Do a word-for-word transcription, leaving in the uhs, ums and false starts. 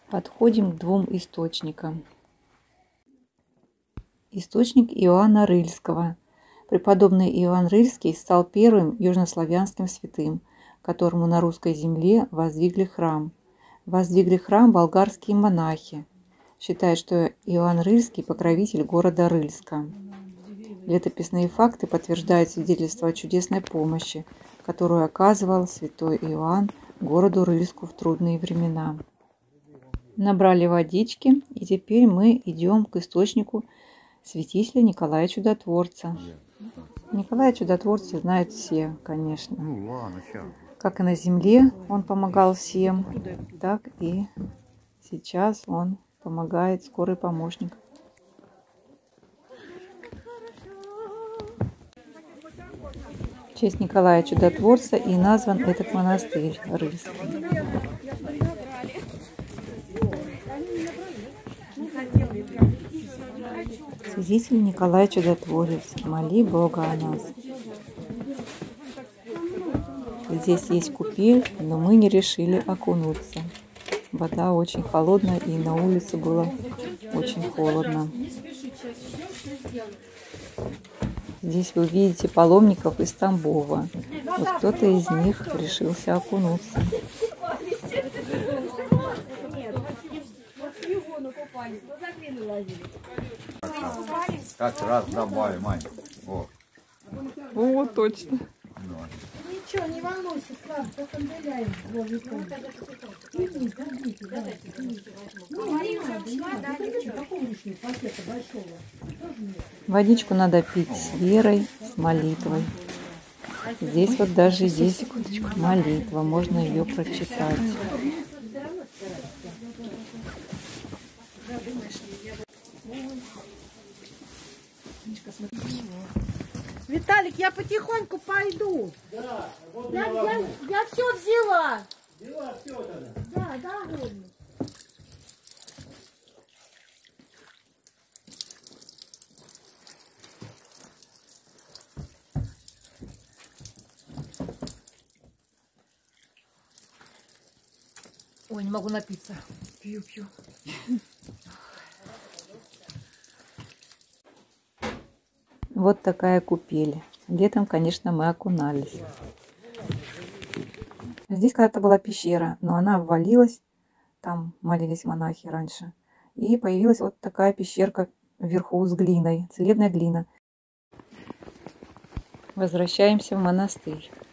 Подходим к двум источникам. Источник Иоанна Рыльского. Преподобный Иоанн Рыльский стал первым южнославянским святым, которому на русской земле воздвигли храм. Воздвигли храм болгарские монахи. Считают, что Иоанн Рыльский – покровитель города Рыльска. Летописные факты подтверждают свидетельство о чудесной помощи, которую оказывал святой Иоанн городу Рыльску в трудные времена. Набрали водички, и теперь мы идем к источнику святителя Николая Чудотворца. Николая Чудотворца знают все, конечно. Как и на земле он помогал всем, так и сейчас он помогает, скорый помощник. В честь Николая Чудотворца и назван этот монастырь Рыльский. Святитель Николай Чудотворец, моли Бога о нас. Здесь есть купель, но мы не решили окунуться. Вода очень холодная, и на улице было очень холодно. Здесь вы видите паломников из Тамбова. Вот кто-то из них решился окунуться. Как раз добавим, Мань. О, О, точно. Ничего, не волнуйся, Слав, только отделяем. Водичку надо пить с верой, с молитвой. Здесь вот даже есть молитва, можно ее прочитать. Виталик, я потихоньку пойду. Да, вот Я, я, я все взяла. взяла все тогда. Да, да, Родный. Ой, не могу напиться. Пью, пью. Вот такая купель. Летом, конечно, мы окунались. Здесь когда-то была пещера, но она обвалилась. Там молились монахи раньше. И появилась вот такая пещерка вверху с глиной, целебная глина. Возвращаемся в монастырь.